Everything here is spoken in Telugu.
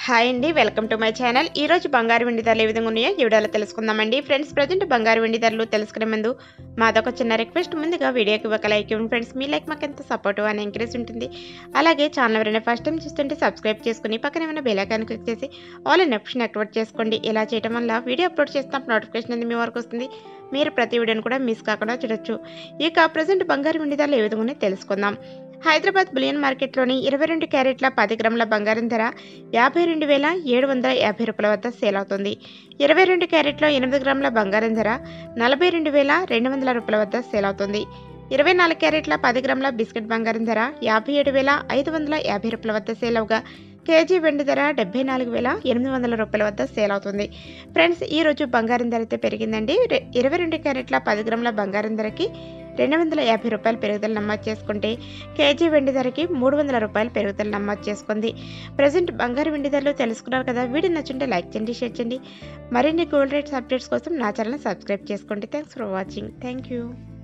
హాయ్ అండి, వెల్కమ్ టు మై ఛానల్. ఈ రోజు బంగారు వెండి ధరలు ఏ విధంగా ఉన్నాయో ఈ వీడియోలో తెలుసుకుందామండి. ఫ్రెండ్స్, ప్రజెంట్ బంగారు వెండి ధరలు తెలుసుకునే ముందు మాదొక చిన్న రిక్వెస్ట్. ముందుగా వీడియోకి ఒక లైక్ ఇవ్వండి ఫ్రెండ్స్. మీ లైక్ మాకు ఎంత సపోర్టివ్ అని ఎంకరేజ్ ఉంటుంది. అలాగే ఛానల్ ఎవరైనా ఫస్ట్ టైం చూస్తుంటే సబ్స్క్రైబ్ చేసుకుని పక్కన ఏమైనా బెల్ ఐకాన్ క్లిక్ చేసి ఆల్ అనే ఆప్షన్ యాక్టివేట్ చేసుకోండి. ఇలా చేయడం వల్ల వీడియో అప్లోడ్ చేస్తున్నప్పుడు నోటిఫికేషన్ అనేది మీ వరకు వస్తుంది. మీరు ప్రతి వీడియోని కూడా మిస్ కాకుండా చూడొచ్చు. ఇక ప్రజెంట్ బంగారు వెండి ధరలు ఏ విధంగా ఉన్నాయో తెలుసుకుందాం. హైదరాబాద్ బులియన్ మార్కెట్లోని 22 క్యారెట్ల 10 గ్రాముల బంగారం ధర 52,750 రూపాయల వద్ద సేల్ అవుతుంది. 22 క్యారెట్ల 8 గ్రాముల బంగారం ధర 42,200 రూపాయల వద్ద సేల్ అవుతుంది. 24 క్యారెట్ల 10 గ్రాముల బిస్కెట్ బంగారం ధర 57,550 రూపాయల వద్ద సేల్ అవగా కేజీ వెండి ధర 74,800 రూపాయల వద్ద సేల్ అవుతుంది. ఫ్రెండ్స్, ఈ రోజు బంగారం ధర అయితే పెరిగిందండి. 22 క్యారెట్ల 10 గ్రాముల బంగారం ధరకి 250 రూపాయలు పెరుగుదల నమోదు చేసుకుంటే కేజీ వెండి ధరకి 300 రూపాయలు పెరుగుదల నమోదు చేసుకుంది. ప్రజెంట్ బంగారు వెండి ధరలు తెలుసుకున్నారు కదా. వీడియో నచ్చుంటే లైక్ చేయండి, షేర్ చేయండి. మరిన్ని గోల్డ్ రేట్స్ అప్డేట్స్ కోసం నా ఛానల్ సబ్స్క్రైబ్ చేసుకోండి. Thanks for watching. Thank you.